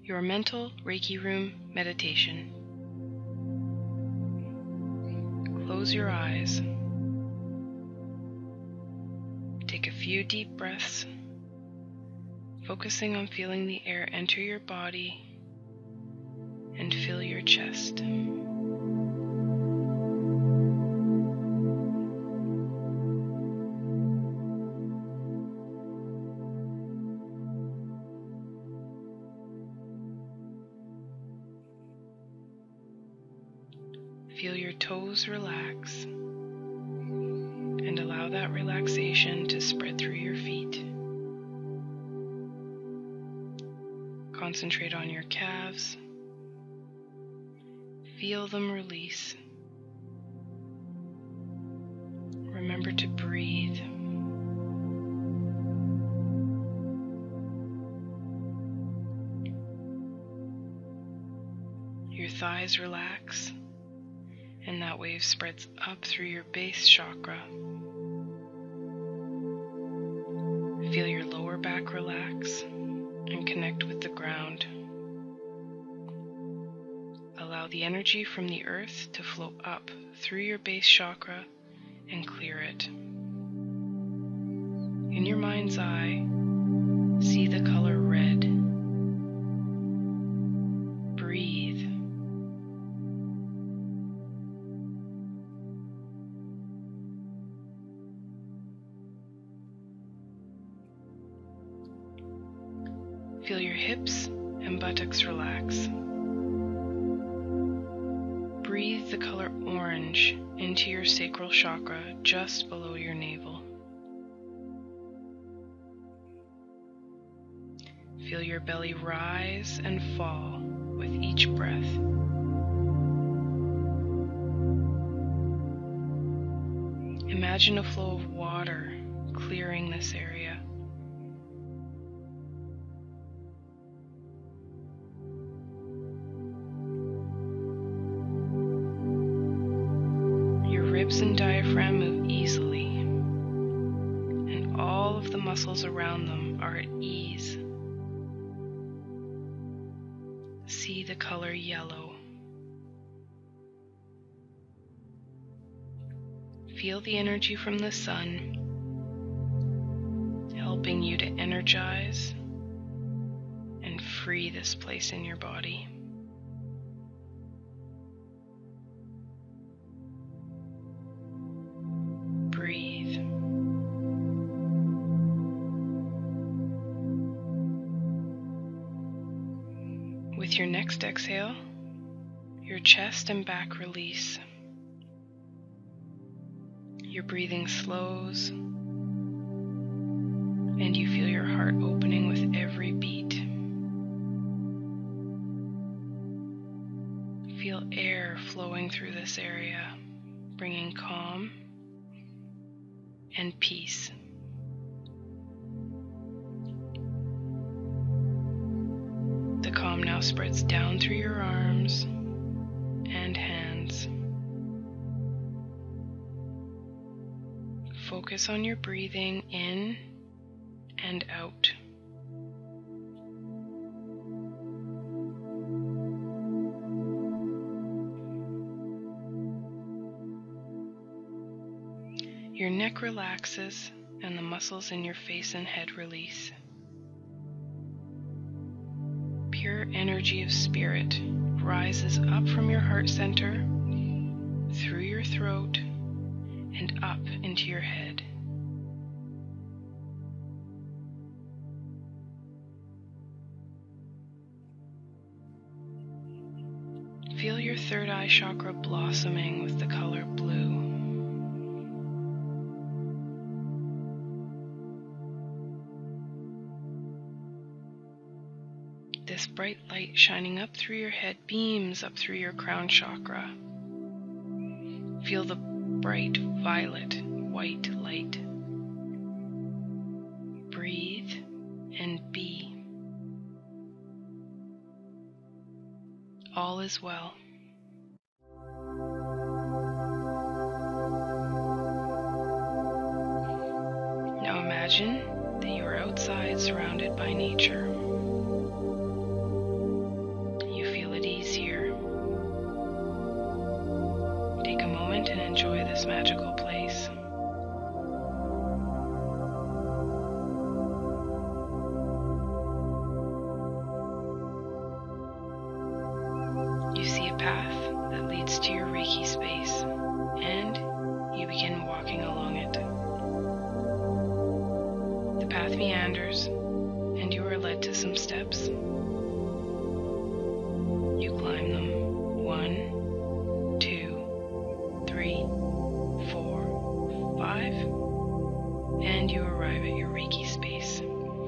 your mental Reiki room meditation. Close your eyes. Take a few deep breaths, focusing on feeling the air enter your body and fill your chest. Feel your toes relax and allow that relaxation to spread through your feet. Concentrate on your calves. Feel them release. Remember to breathe. Your thighs relax, and that wave spreads up through your base chakra. Feel your lower back relax and connect with the ground. Allow the energy from the earth to flow up through your base chakra and clear it. In your mind's eye, see the color red. Breathe. Feel your hips and buttocks relax. Breathe the color orange into your sacral chakra just below your navel. Feel your belly rise and fall with each breath. Imagine a flow of water clearing this area. Ribs and diaphragm move easily, and all of the muscles around them are at ease. See the color yellow. Feel the energy from the sun, helping you to energize and free this place in your body. Breathe. With your next exhale, your chest and back release. Your breathing slows, and you feel your heart opening with every beat. Feel air flowing through this area, bringing calm and peace. The calm now spreads down through your arms and hands. Focus on your breathing in and out. Your neck relaxes and the muscles in your face and head release. Pure energy of spirit rises up from your heart center, through your throat, and up into your head. Feel your third eye chakra blossoming with the color blue. This bright light shining up through your head beams up through your crown chakra. Feel the bright violet white light. Breathe and be. All is well. Now imagine that you are outside surrounded by nature. path that leads to your Reiki space, and you begin walking along it. The path meanders, and you are led to some steps. You climb them 1, 2, 3, 4, 5, and you arrive at your Reiki space.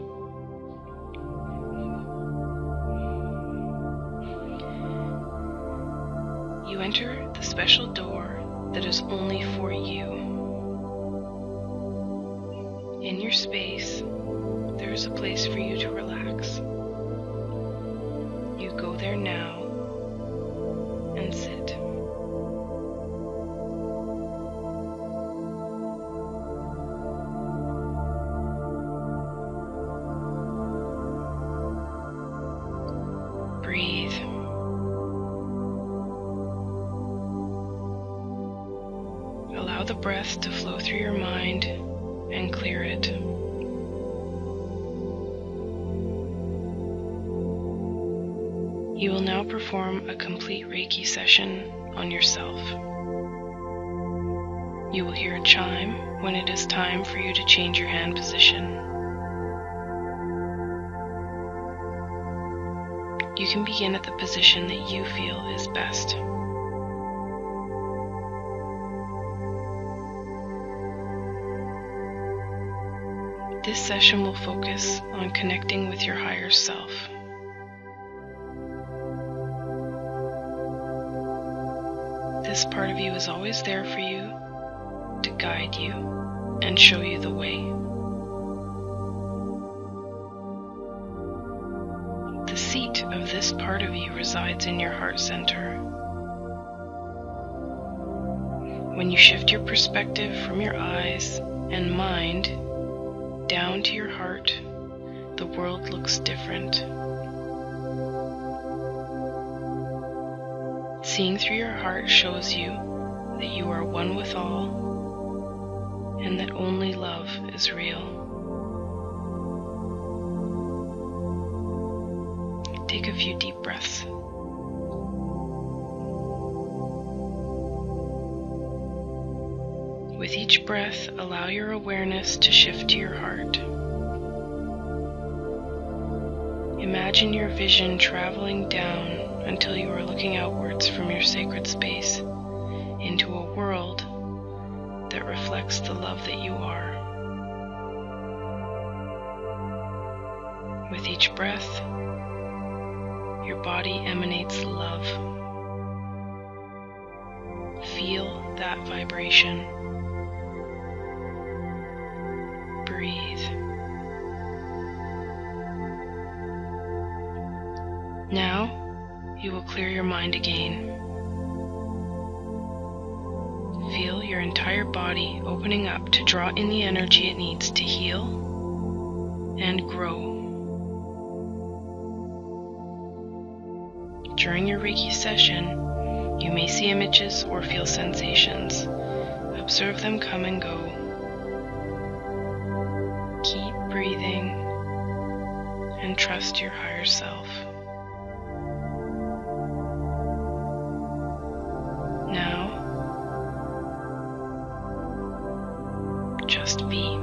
You enter the special door that is only for you. In your space, there is a place for you to relax. You go there now and sit. Breathe. Allow the breath to flow through your mind and clear it. You will now perform a complete Reiki session on yourself. You will hear a chime when it is time for you to change your hand position. You can begin at the position that you feel is best. This session will focus on connecting with your higher self. This part of you is always there for you to guide you and show you the way. The seat of this part of you resides in your heart center. When you shift your perspective from your eyes and mind down to your heart, the world looks different. Seeing through your heart shows you that you are one with all and that only love is real. Take a few deep breaths. With each breath, allow your awareness to shift to your heart. Imagine your vision traveling down until you are looking outwards from your sacred space into a world that reflects the love that you are. With each breath, your body emanates love. Feel that vibration. Breathe. Now, you will clear your mind again. Feel your entire body opening up to draw in the energy it needs to heal and grow. During your Reiki session, you may see images or feel sensations. Observe them come and go. Keep breathing and trust your higher self. Now, just be.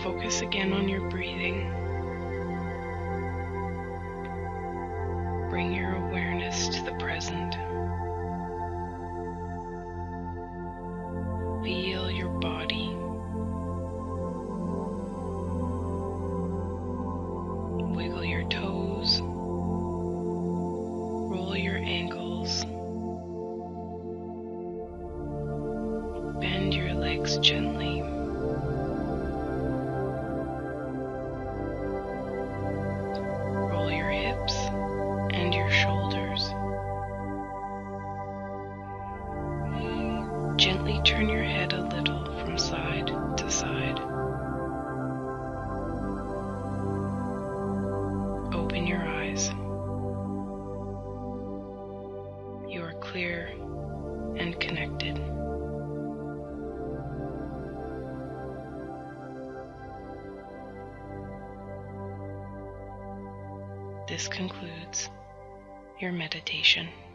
focus again on your breathing. Bring your awareness to the present. Feel your body. Wiggle your toes. Roll your ankles. Bend your legs gently. Roll your hips and your shoulders. Gently turn your head a little from side to side. Open your eyes. You are clear and connected. This concludes your meditation.